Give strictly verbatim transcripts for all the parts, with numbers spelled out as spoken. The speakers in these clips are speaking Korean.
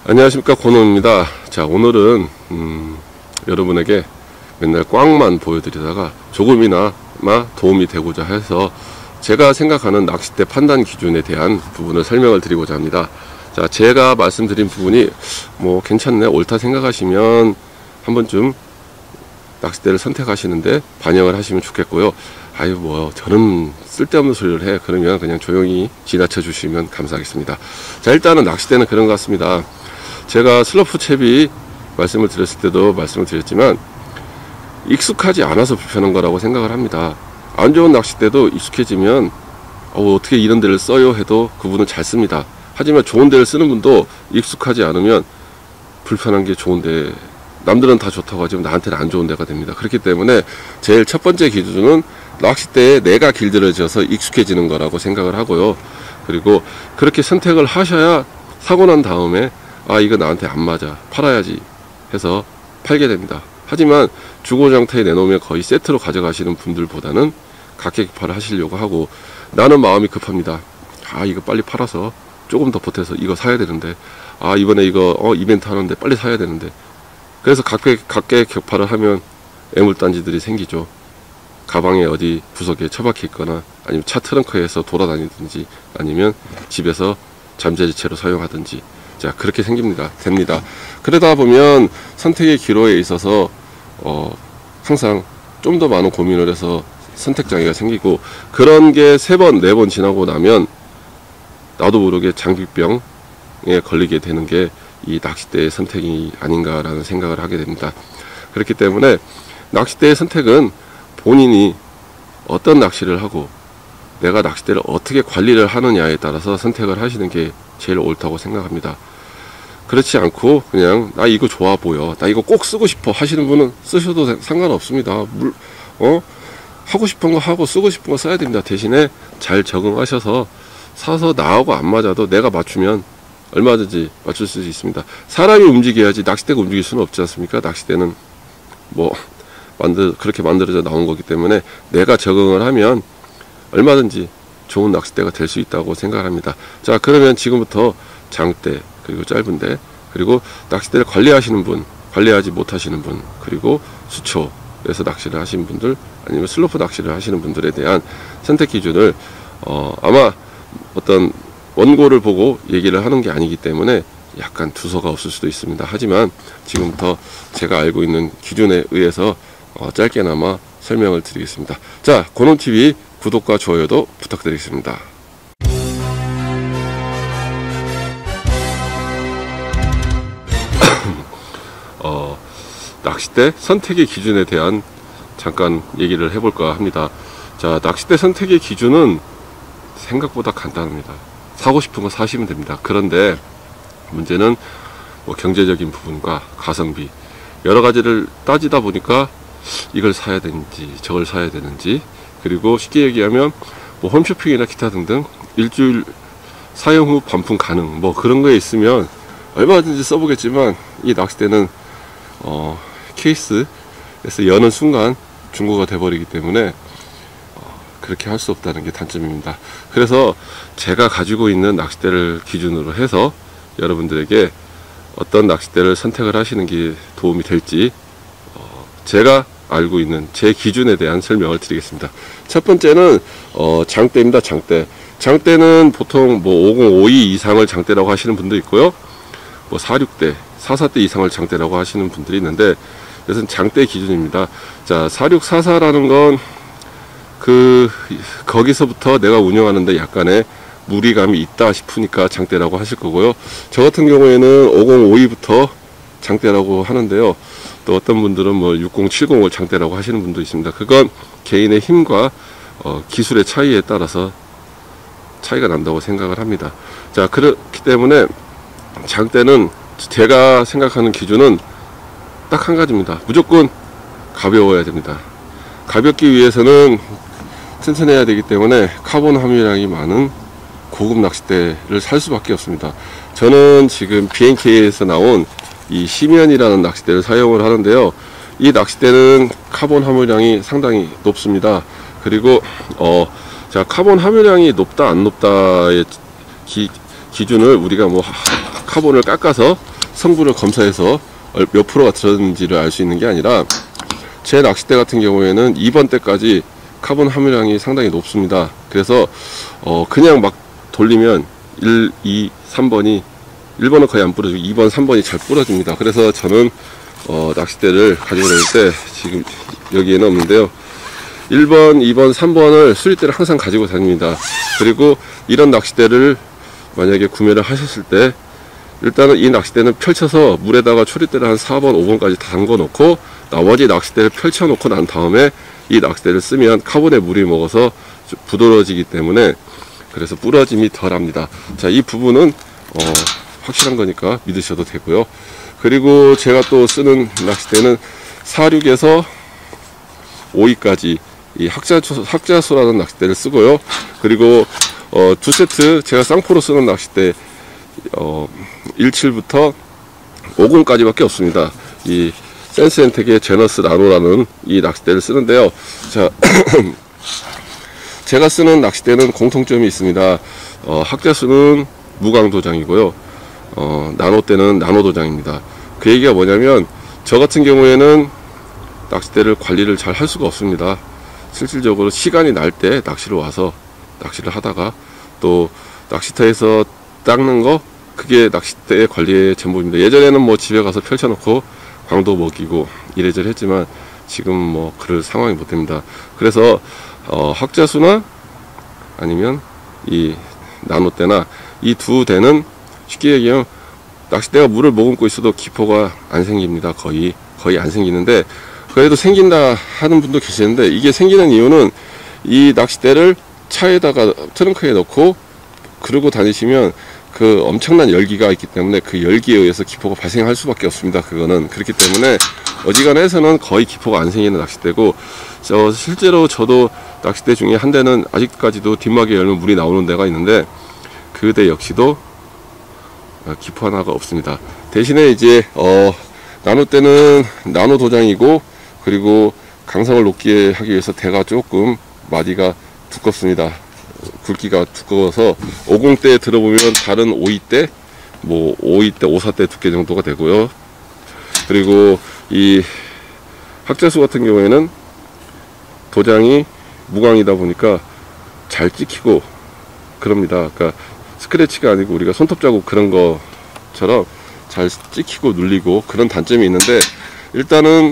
안녕하십니까, 권호입니다. 자, 오늘은 음, 여러분에게 맨날 꽝만 보여드리다가 조금이나마 도움이 되고자 해서 제가 생각하는 낚싯대 판단 기준에 대한 부분을 설명을 드리고자 합니다. 자, 제가 말씀드린 부분이 뭐 괜찮네, 옳다 생각하시면 한 번쯤 낚싯대를 선택하시는데 반영을 하시면 좋겠고요. 아유, 뭐 저는 쓸데없는 소리를 해, 그러면 그냥 조용히 지나쳐 주시면 감사하겠습니다. 자, 일단은 낚싯대는 그런 것 같습니다. 제가 슬러프 채비 말씀을 드렸을 때도 말씀을 드렸지만 익숙하지 않아서 불편한 거라고 생각을 합니다. 안 좋은 낚싯대도 익숙해지면 어, 어떻게 이런 데를 써요 해도 그분은 잘 씁니다. 하지만 좋은 데를 쓰는 분도 익숙하지 않으면 불편한 게 좋은데, 남들은 다 좋다고 하지만 나한테는 안 좋은 데가 됩니다. 그렇기 때문에 제일 첫 번째 기준은 낚싯대에 내가 길들여져서 익숙해지는 거라고 생각을 하고요. 그리고 그렇게 선택을 하셔야 사고 난 다음에 아, 이거 나한테 안 맞아, 팔아야지 해서 팔게 됩니다. 하지만 중고 상태에 내놓으면 거의 세트로 가져가시는 분들보다는 각계격파를 하시려고 하고, 나는 마음이 급합니다. 아, 이거 빨리 팔아서 조금 더 보태서 이거 사야 되는데, 아, 이번에 이거 어, 이벤트 하는데 빨리 사야 되는데, 그래서 각계, 각계격파를 하면 애물단지들이 생기죠. 가방에 어디 구석에 처박혀 있거나, 아니면 차 트렁크에서 돌아다니든지, 아니면 집에서 잠재지체로 사용하든지, 자, 그렇게 생깁니다. 됩니다. 그러다 보면 선택의 기로에 있어서 어, 항상 좀 더 많은 고민을 해서 선택 장애가 생기고, 그런 게 세 번, 네 번 지나고 나면 나도 모르게 장비병에 걸리게 되는 게 이 낚싯대의 선택이 아닌가라는 생각을 하게 됩니다. 그렇기 때문에 낚싯대의 선택은 본인이 어떤 낚시를 하고 내가 낚싯대를 어떻게 관리를 하느냐에 따라서 선택을 하시는 게 제일 옳다고 생각합니다. 그렇지 않고 그냥 나 이거 좋아 보여, 나 이거 꼭 쓰고 싶어 하시는 분은 쓰셔도 상관없습니다. 물, 어? 하고 싶은 거 하고 쓰고 싶은 거 써야 됩니다. 대신에 잘 적응하셔서 사서 나하고 안 맞아도 내가 맞추면 얼마든지 맞출 수 있습니다. 사람이 움직여야지 낚싯대가 움직일 수는 없지 않습니까? 낚싯대는 뭐 만들 그렇게 만들어져 나온 거기 때문에 내가 적응을 하면 얼마든지 좋은 낚싯대가 될 수 있다고 생각합니다. 자, 그러면 지금부터 장대, 그리고 짧은데, 그리고 낚싯대를 관리하시는 분, 관리하지 못하시는 분, 그리고 수초에서 낚시를 하시는 분들, 아니면 슬로프 낚시를 하시는 분들에 대한 선택 기준을 어, 아마 어떤 원고를 보고 얘기를 하는 게 아니기 때문에 약간 두서가 없을 수도 있습니다. 하지만 지금부터 제가 알고 있는 기준에 의해서 어, 짧게나마 설명을 드리겠습니다. 자, 권호티비 구독과 좋아요도 부탁드리겠습니다. 어, 낚싯대 선택의 기준에 대한 잠깐 얘기를 해볼까 합니다. 자, 낚싯대 선택의 기준은 생각보다 간단합니다. 사고 싶은 거 사시면 됩니다. 그런데 문제는 뭐 경제적인 부분과 가성비 여러 가지를 따지다 보니까 이걸 사야 되는지 저걸 사야 되는지, 그리고 쉽게 얘기하면 뭐 홈쇼핑이나 기타 등등 일주일 사용 후 반품 가능 뭐 그런 거에 있으면 얼마든지 써보겠지만, 이 낚싯대는 어, 케이스에서 여는 순간 중고가 돼버리기 때문에 어, 그렇게 할 수 없다는 게 단점입니다. 그래서 제가 가지고 있는 낚싯대를 기준으로 해서 여러분들에게 어떤 낚싯대를 선택을 하시는 게 도움이 될지 어, 제가 알고 있는 제 기준에 대한 설명을 드리겠습니다. 첫 번째는 어, 장대입니다. 장대. 장대는 보통 뭐 오공오이 이상을 장대라고 하시는 분도 있고요, 뭐 사십육 대, 사십사 대 이상을 장대라고 하시는 분들이 있는데, 이것은 장대 기준입니다. 자, 사십육, 사십사라는 건 그 거기서부터 내가 운영하는데 약간의 무리감이 있다 싶으니까 장대라고 하실 거고요. 저 같은 경우에는 오공오이부터 장대라고 하는데요, 또 어떤 분들은 뭐 육십, 칠십을 장대라고 하시는 분도 있습니다. 그건 개인의 힘과 어, 기술의 차이에 따라서 차이가 난다고 생각을 합니다. 자, 그렇기 때문에 장대는 제가 생각하는 기준은 딱 한 가지입니다. 무조건 가벼워야 됩니다. 가볍기 위해서는 튼튼해야 되기 때문에 카본 함유량이 많은 고급 낚싯대를 살 수밖에 없습니다. 저는 지금 비엔케이에서 나온 이 시면이라는 낚싯대를 사용을 하는데요, 이 낚싯대는 카본 함유량이 상당히 높습니다. 그리고 어, 자, 카본 함유량이 높다 안 높다의 기, 기준을 우리가 뭐 카본을 깎아서 성분을 검사해서 몇 프로가 들었는지를 알 수 있는 게 아니라, 제 낚싯대 같은 경우에는 이 번 때까지 카본 함유량이 상당히 높습니다. 그래서 어 그냥 막 돌리면 일, 이, 삼 번이 일 번은 거의 안 부러지고 이 번, 삼 번이 잘 부러집니다. 그래서 저는 어 낚싯대를 가지고 다닐 때, 지금 여기에는 없는데요, 일 번, 이 번, 삼 번을 수리대를 항상 가지고 다닙니다. 그리고 이런 낚싯대를 만약에 구매를 하셨을 때, 일단은 이 낚싯대는 펼쳐서 물에다가 초리대를 한 사 번, 오 번까지 다 담궈 놓고, 나머지 낚싯대를 펼쳐 놓고 난 다음에 이 낚싯대를 쓰면 카본에 물이 먹어서 부드러워지기 때문에, 그래서 부러짐이 덜 합니다. 자, 이 부분은 어, 확실한 거니까 믿으셔도 되고요. 그리고 제가 또 쓰는 낚싯대는 사, 육에서 오 위까지 이 학자소, 학자소라는 낚싯대를 쓰고요. 그리고 어, 두 세트, 제가 쌍포로 쓰는 낚싯대 어, 십칠부터 오십까지 밖에 없습니다. 이 센스엔텍의 제너스 나노라는 이 낚싯대를 쓰는데요. 자, 제가 쓰는 낚싯대는 공통점이 있습니다. 어, 학자수는 무광도장이고요. 어, 나노대는 나노도장입니다. 그 얘기가 뭐냐면, 저 같은 경우에는 낚싯대를 관리를 잘 할 수가 없습니다. 실질적으로 시간이 날 때 낚시를 와서 낚시를 하다가, 또 낚시터에서 닦는 거, 그게 낚싯대 관리의 전부입니다. 예전에는 뭐 집에 가서 펼쳐놓고 광도 먹이고 이래저래 했지만, 지금 뭐 그럴 상황이 못 됩니다. 그래서 어, 학자수나 아니면 이 나노대나 이 두 대는 쉽게 얘기하면 낚싯대가 물을 머금고 있어도 기포가 안 생깁니다. 거의 거의 안 생기는데, 그래도 생긴다 하는 분도 계시는데, 이게 생기는 이유는 이 낚싯대를 차에다가 트렁크에 넣고 그러고 다니시면 그 엄청난 열기가 있기 때문에 그 열기에 의해서 기포가 발생할 수밖에 없습니다. 그거는 그렇기 때문에 어지간해서는 거의 기포가 안 생기는 낚싯대고, 저 실제로 저도 낚싯대 중에 한 대는 아직까지도 뒷막에 열면 물이 나오는 데가 있는데, 그 대 역시도 기포 하나가 없습니다. 대신에 이제 어 나노대는 나노 도장이고, 그리고 강성을 높게 하기 위해서 대가 조금 마디가 두껍습니다. 굵기가 두꺼워서 오십 대 들어보면 다른 오 위대, 뭐 오 위대, 오 사 대 두께 정도가 되고요. 그리고 이 학자수 같은 경우에는 도장이 무광이다 보니까 잘 찍히고 그럽니다. 그러니까 스크래치가 아니고 우리가 손톱 자국 그런 것처럼 잘 찍히고 눌리고 그런 단점이 있는데, 일단은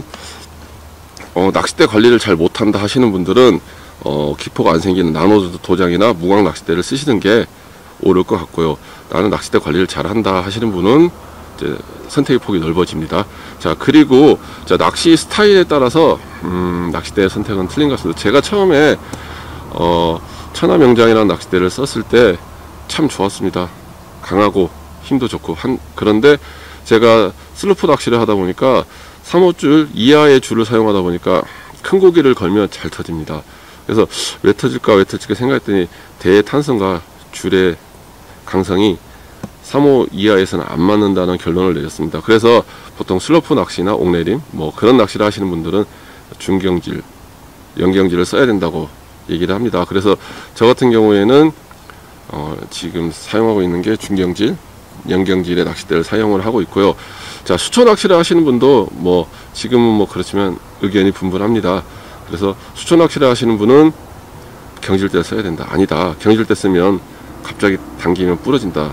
어, 낚싯대 관리를 잘 못한다 하시는 분들은 어, 기포가 안 생기는 나노 도장이나 무광 낚싯대를 쓰시는 게 옳을 것 같고요. 나는 낚싯대 관리를 잘 한다 하시는 분은 이제 선택의 폭이 넓어집니다. 자, 그리고 자, 낚시 스타일에 따라서 음, 낚싯대 선택은 틀린 것 같습니다. 제가 처음에 어, 천하명장이라는 낚싯대를 썼을 때 참 좋았습니다. 강하고 힘도 좋고 한, 그런데 제가 슬로프 낚시를 하다 보니까 삼 호줄 이하의 줄을 사용하다 보니까 큰 고기를 걸면 잘 터집니다. 그래서 왜 터질까 왜 터질까 생각했더니 대의 탄성과 줄의 강성이 삼 호 이하에서는 안 맞는다는 결론을 내렸습니다. 그래서 보통 슬로프 낚시나 옥내림 뭐 그런 낚시를 하시는 분들은 중경질, 연경질을 써야 된다고 얘기를 합니다. 그래서 저 같은 경우에는 어, 지금 사용하고 있는 게 중경질, 연경질의 낚싯대를 사용을 하고 있고요. 자, 수초 낚시를 하시는 분도 뭐 지금은 뭐 그렇지만 의견이 분분합니다. 그래서 수초 낚시를 하시는 분은 경질대를 써야 된다. 아니다. 경질대 쓰면 갑자기 당기면 부러진다.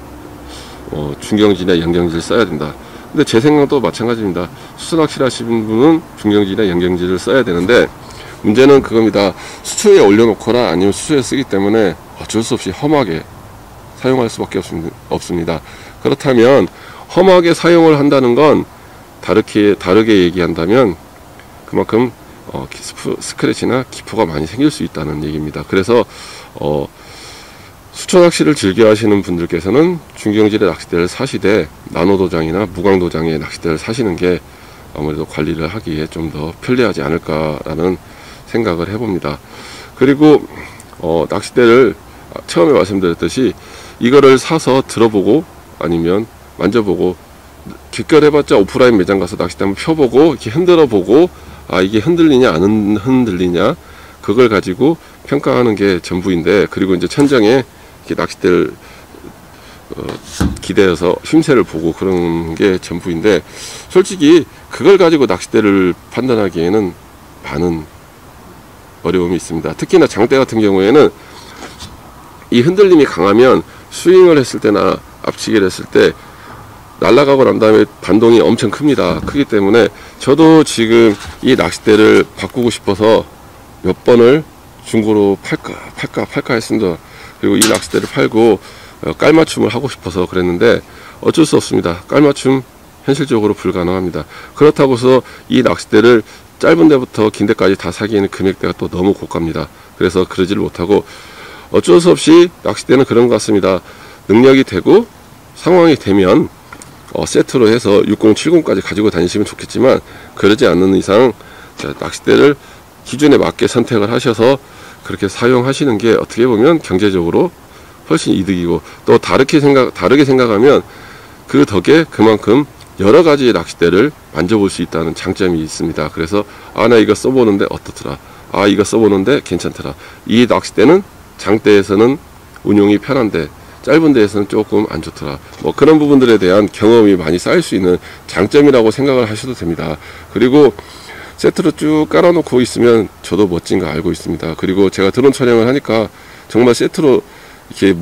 어, 중경질이나 연경질 써야 된다. 근데 제 생각도 마찬가지입니다. 수초 낚시를 하시는 분은 중경질이나 연경질을 써야 되는데, 문제는 그겁니다. 수초에 올려놓거나 아니면 수초에 쓰기 때문에 어쩔 수 없이 험하게 사용할 수밖에 없습니다. 그렇다면 험하게 사용을 한다는 건 다르게 다르게 얘기한다면 그만큼 어, 스크래치나 기포가 많이 생길 수 있다는 얘기입니다. 그래서 어, 수초 낚시를 즐겨 하시는 분들께서는 중경질의 낚싯대를 사시되 나노도장이나 무광도장의 낚싯대를 사시는 게 아무래도 관리를 하기에 좀 더 편리하지 않을까라는 생각을 해봅니다. 그리고 어, 낚싯대를 처음에 말씀드렸듯이 이거를 사서 들어보고 아니면 만져보고, 깃결해봤자 오프라인 매장 가서 낚싯대 한번 펴보고 이렇게 흔들어보고, 아 이게 흔들리냐 안 흔들리냐 그걸 가지고 평가하는 게 전부인데, 그리고 이제 천장에 이렇게 낚싯대를 어, 기대어서 힘새를 보고 그런 게 전부인데, 솔직히 그걸 가지고 낚싯대를 판단하기에는 많은 어려움이 있습니다. 특히나 장대 같은 경우에는 이 흔들림이 강하면 스윙을 했을 때나 앞치기를 했을 때 날아가고 난 다음에 반동이 엄청 큽니다. 크기 때문에 저도 지금 이 낚싯대를 바꾸고 싶어서 몇 번을 중고로 팔까 팔까 팔까 했습니다. 그리고 이 낚싯대를 팔고 깔맞춤을 하고 싶어서 그랬는데 어쩔 수 없습니다. 깔맞춤 현실적으로 불가능합니다. 그렇다고 해서 이 낚싯대를 짧은 데부터 긴 데까지 다 사기에는 금액대가 또 너무 고가입니다. 그래서 그러지를 못하고 어쩔 수 없이 낚싯대는 그런 것 같습니다. 능력이 되고 상황이 되면 어, 세트로 해서 육십, 칠십까지 가지고 다니시면 좋겠지만, 그러지 않는 이상 자, 낚싯대를 기준에 맞게 선택을 하셔서 그렇게 사용하시는 게 어떻게 보면 경제적으로 훨씬 이득이고, 또 다르게 생각 다르게 생각하면 그 덕에 그만큼 여러 가지 낚싯대를 만져볼 수 있다는 장점이 있습니다. 그래서 아, 나 이거 써보는데 어떻더라, 아, 이거 써보는데 괜찮더라, 이 낚싯대는 장대에서는 운용이 편한데 짧은 데에서는 조금 안 좋더라, 뭐 그런 부분들에 대한 경험이 많이 쌓일 수 있는 장점이라고 생각을 하셔도 됩니다. 그리고 세트로 쭉 깔아놓고 있으면 저도 멋진 거 알고 있습니다. 그리고 제가 드론 촬영을 하니까 정말 세트로 이렇게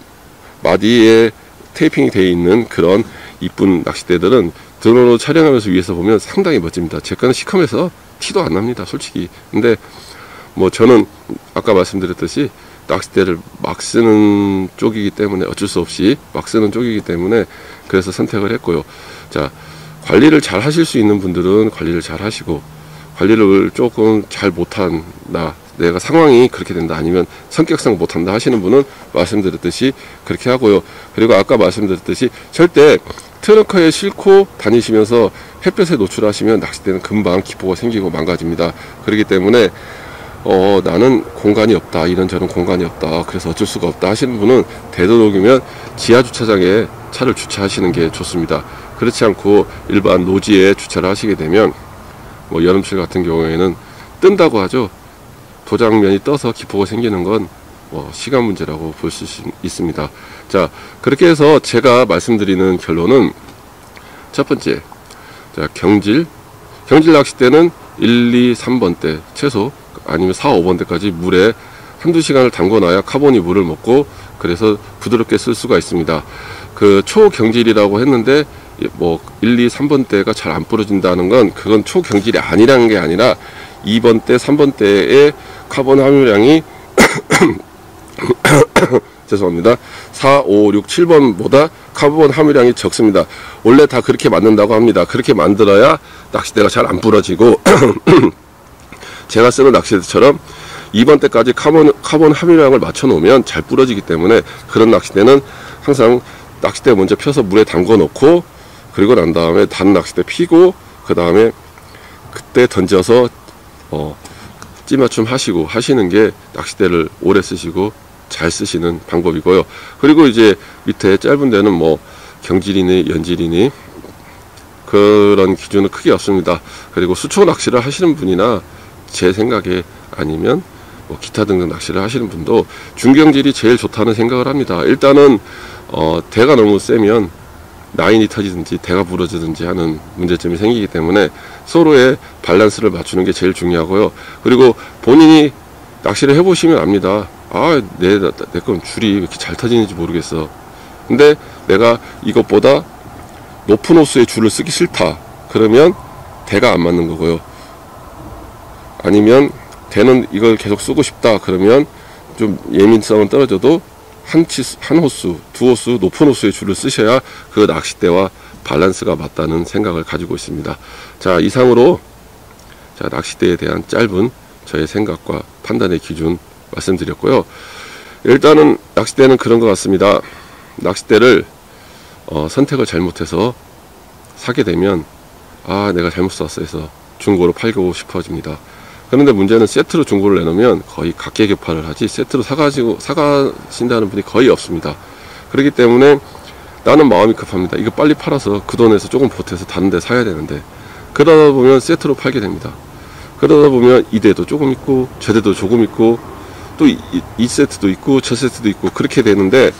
마디에 테이핑이 되어 있는 그런 이쁜 낚싯대들은 드론으로 촬영하면서 위에서 보면 상당히 멋집니다. 제 거는 시커매서 티도 안 납니다, 솔직히. 근데 뭐 저는 아까 말씀드렸듯이 낚싯대를 막 쓰는 쪽이기 때문에 어쩔 수 없이 막 쓰는 쪽이기 때문에 그래서 선택을 했고요. 자, 관리를 잘 하실 수 있는 분들은 관리를 잘 하시고, 관리를 조금 잘 못한다, 내가 상황이 그렇게 된다, 아니면 성격상 못한다 하시는 분은 말씀드렸듯이 그렇게 하고요. 그리고 아까 말씀드렸듯이 절대 트렁크에 싣고 다니시면서 햇볕에 노출하시면 낚싯대는 금방 기포가 생기고 망가집니다. 그렇기 때문에 어 나는 공간이 없다, 이런저런 공간이 없다, 그래서 어쩔 수가 없다 하시는 분은 되도록이면 지하 주차장에 차를 주차하시는 게 좋습니다. 그렇지 않고 일반 노지에 주차를 하시게 되면 뭐 여름철 같은 경우에는 뜬다고 하죠. 도장면이 떠서 기포가 생기는 건 뭐 시간 문제라고 볼 수 있습니다. 자, 그렇게 해서 제가 말씀드리는 결론은 첫 번째, 자, 경질 경질 낚싯대는 일, 이, 삼 번대 최소, 아니면 사, 오 번대까지 물에 한두 시간을 담궈놔야 카본이 물을 먹고 그래서 부드럽게 쓸 수가 있습니다. 그 초경질이라고 했는데 뭐 일, 이, 삼 번대가 잘 안 부러진다는 건 그건 초경질이 아니라는 게 아니라 이 번대, 삼 번대의 카본 함유량이 죄송합니다. 사, 오, 육, 칠 번보다 카본 함유량이 적습니다. 원래 다 그렇게 만든다고 합니다. 그렇게 만들어야 낚싯대가 잘 안 부러지고 제가 쓰는 낚싯대처럼 이 번대까지 카본, 카본 함유량을 맞춰 놓으면 잘 부러지기 때문에 그런 낚싯대는 항상 낚싯대 먼저 펴서 물에 담궈 놓고, 그리고 난 다음에 다른 낚싯대 피고 그 다음에 그때 던져서 어, 찌맞춤 하시고 하시는 게 낚싯대를 오래 쓰시고 잘 쓰시는 방법이고요. 그리고 이제 밑에 짧은 데는 뭐 경질이니 연질이니 그런 기준은 크게 없습니다. 그리고 수초 낚시를 하시는 분이나 제 생각에 아니면 뭐 기타 등등 낚시를 하시는 분도 중경질이 제일 좋다는 생각을 합니다. 일단은 어, 대가 너무 세면 라인이 터지든지 대가 부러지든지 하는 문제점이 생기기 때문에 서로의 밸런스를 맞추는 게 제일 중요하고요. 그리고 본인이 낚시를 해보시면 압니다. 아, 내, 내 건 줄이 왜 이렇게 잘 터지는지 모르겠어. 근데 내가 이것보다 높은 호수의 줄을 쓰기 싫다. 그러면 대가 안 맞는 거고요. 아니면 대는 이걸 계속 쓰고 싶다. 그러면 좀 예민성은 떨어져도 한 치, 한 호수, 두 호수, 높은 호수의 줄을 쓰셔야 그 낚싯대와 밸런스가 맞다는 생각을 가지고 있습니다. 자, 이상으로 자, 낚싯대에 대한 짧은 저의 생각과 판단의 기준 말씀드렸고요. 일단은 낚싯대는 그런 것 같습니다. 낚싯대를 어, 선택을 잘못해서 사게 되면 아, 내가 잘못 샀어 해서 중고로 팔고 싶어집니다. 그런데 문제는 세트로 중고를 내놓으면 거의 각계격파를 하지 세트로 사가지고 사가신다는 분이 거의 없습니다. 그렇기 때문에 나는 마음이 급합니다. 이거 빨리 팔아서 그 돈에서 조금 보태서 다른 데 사야 되는데, 그러다 보면 세트로 팔게 됩니다. 그러다 보면 이 대도 조금 있고 저 대도 조금 있고 또 이 세트도 있고 저 세트도 있고 그렇게 되는데,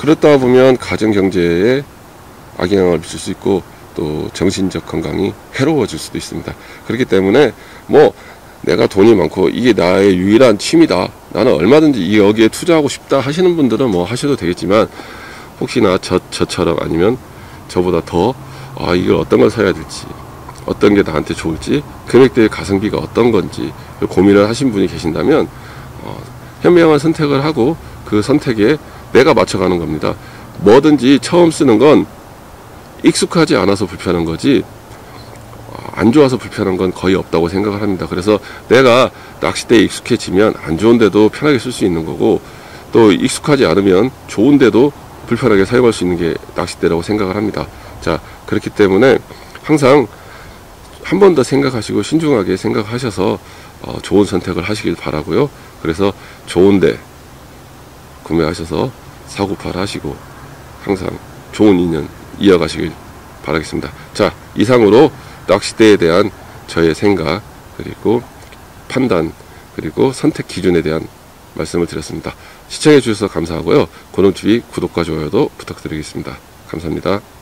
그렇다 보면 가정 경제에 악영향을 미칠 수 있고 또 정신적 건강이 해로워질 수도 있습니다. 그렇기 때문에 뭐 내가 돈이 많고 이게 나의 유일한 취미다, 나는 얼마든지 여기에 투자하고 싶다 하시는 분들은 뭐 하셔도 되겠지만, 혹시나 저, 저처럼 아니면 저보다 더 아, 이걸 어떤 걸 사야 될지, 어떤 게 나한테 좋을지, 금액대의 가성비가 어떤 건지 고민을 하신 분이 계신다면 어, 현명한 선택을 하고 그 선택에 내가 맞춰가는 겁니다. 뭐든지 처음 쓰는 건 익숙하지 않아서 불편한 거지 안 좋아서 불편한 건 거의 없다고 생각을 합니다. 그래서 내가 낚싯대에 익숙해지면 안 좋은데도 편하게 쓸 수 있는 거고, 또 익숙하지 않으면 좋은데도 불편하게 사용할 수 있는 게 낚싯대라고 생각을 합니다. 자, 그렇기 때문에 항상 한 번 더 생각하시고 신중하게 생각하셔서 어, 좋은 선택을 하시길 바라고요. 그래서 좋은데 구매하셔서 사고팔 하시고 항상 좋은 인연 이어가시길 바라겠습니다. 자, 이상으로 낚싯대에 대한 저의 생각, 그리고 판단, 그리고 선택 기준에 대한 말씀을 드렸습니다. 시청해 주셔서 감사하고요. 고놈티비 구독과 좋아요도 부탁드리겠습니다. 감사합니다.